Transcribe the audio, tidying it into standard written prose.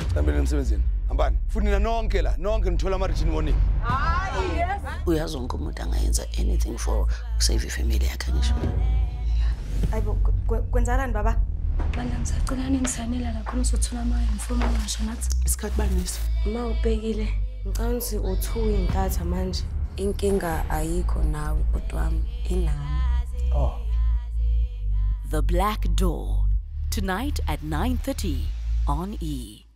Sambele emsebenzini. Hambani. Funina nonke la, nonke nithola ama-written warning. Yes. Uyazi wonke umuntu angayenza anything for save ifamily yakhe ngisho. Ayibo kwenzakalani baba? Bana ngisacela ningisanela la khona uzothola ama-inform angasho nathi. Isikhathi banisi. Uma ubhekile, ngicabanga ukuthi u2 intatha manje. Inkinga ayikho nawe kodwa wami inami. Oh. The Black Door, tonight at 9:30 on E!